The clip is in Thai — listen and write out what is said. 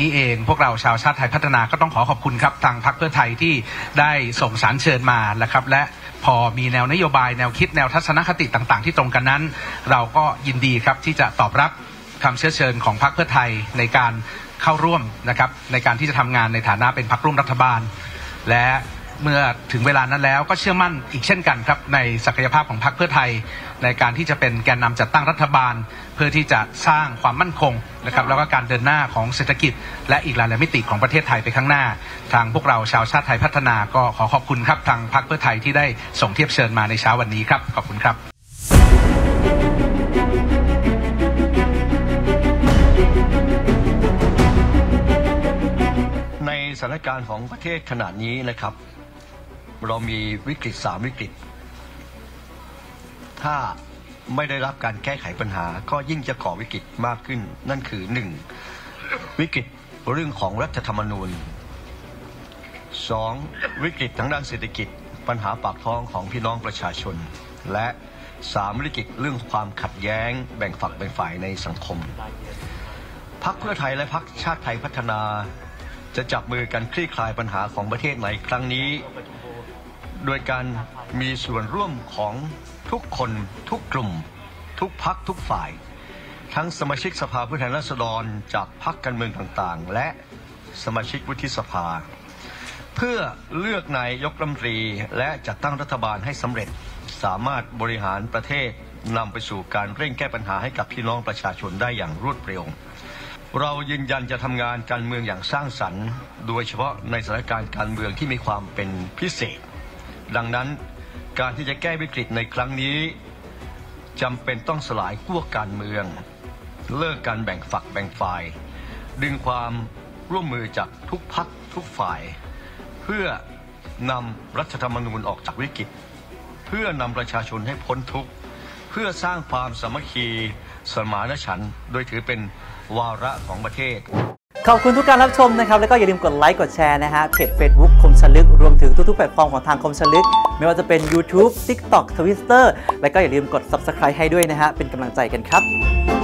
นี้เองพวกเราชาวชาติไทยพัฒนาก็ต้องขอบคุณครับทางพรรคเพื่อไทยที่ได้ส่งสารเชิญมานะครับและพอมีแนวนโยบายแนวคิดแนวทัศนคติต่างๆที่ตรงกันนั้นเราก็ยินดีครับที่จะตอบรับคำเชื้อเชิญของพรรคเพื่อไทยในการเข้าร่วมนะครับในการที่จะทำงานในฐานะเป็นพรรคร่วมรัฐบาลและเมื่อถึงเวลานั้นแล้วก็เชื่อมั่นอีกเช่นกันครับในศักยภาพของพรรคเพื่อไทยในการที่จะเป็นแกนนำจัดตั้งรัฐบาลเพื่อที่จะสร้างความมั่นคงนะครับแล้วก็การเดินหน้าของเศรษฐกิจและอีกหลายมิติของประเทศไทยไปข้างหน้าทางพวกเราชาวชาติไทยพัฒนาก็ขอบคุณครับทางพรรคเพื่อไทยที่ได้ส่งเทียบเชิญมาในเช้าวันนี้ครับขอบคุณครับในสถานการณ์ของประเทศขณะนี้นะครับเรามีวิกฤต3วิกฤตถ้าไม่ได้รับการแก้ไขปัญหาก็ยิ่งจะก่อวิกฤตมากขึ้นนั่นคือ 1. วิกฤตเรื่องของรัฐธรรมนูญ 2. วิกฤตทางด้านเศรษฐกิจปัญหาปากท้องของพี่น้องประชาชนและ 3. วิกฤตเรื่องความขัดแย้งแบ่งฝักแบ่งฝ่ายในสังคมพรรคเพื่อไทยและพรรคชาติไทยพัฒนาจะจับมือกันคลี่คลายปัญหาของประเทศในครั้งนี้โดยการมีส่วนร่วมของทุกคนทุกกลุ่มทุกพรรคทุกฝ่ายทั้งสมาชิกสภาผู้แทนราษฎรจากพรรคการเมืองต่างๆและสมาชิกวุฒิสภาเพื่อเลือกนายกรัฐมนตรีและจัดตั้งรัฐบาลให้สำเร็จสามารถบริหารประเทศนำไปสู่การเร่งแก้ปัญหาให้กับพี่น้องประชาชนได้อย่างรวดเร็วเรายืนยันจะทำงานการเมืองอย่างสร้างสรรค์โดยเฉพาะในสถานการณ์การเมืองที่มีความเป็นพิเศษดังนั้นการที่จะแก้วิกฤตในครั้งนี้จำเป็นต้องสลายขั้วการเมืองเลิกการแบ่งฝักแบ่งฝ่ายดึงความร่วมมือจากทุกพรรคทุกฝ่ายเพื่อนำรัฐธรรมนูญออกจากวิกฤตเพื่อนำประชาชนให้พ้นทุกข์เพื่อสร้างความสามัคคีสมานฉันท์โดยถือเป็นวาระของประเทศขอบคุณทุกการรับชมนะครับแล้วก็อย่าลืมกดไลค์กดแชร์นะฮะเพจ Facebook คมชลึกรวมถึงทุกๆแพลตฟอร์มของทางคมชลึกไม่ว่าจะเป็น YouTube TikTok Twitter แล้วก็อย่าลืมกด Subscribe ให้ด้วยนะฮะเป็นกำลังใจกันครับ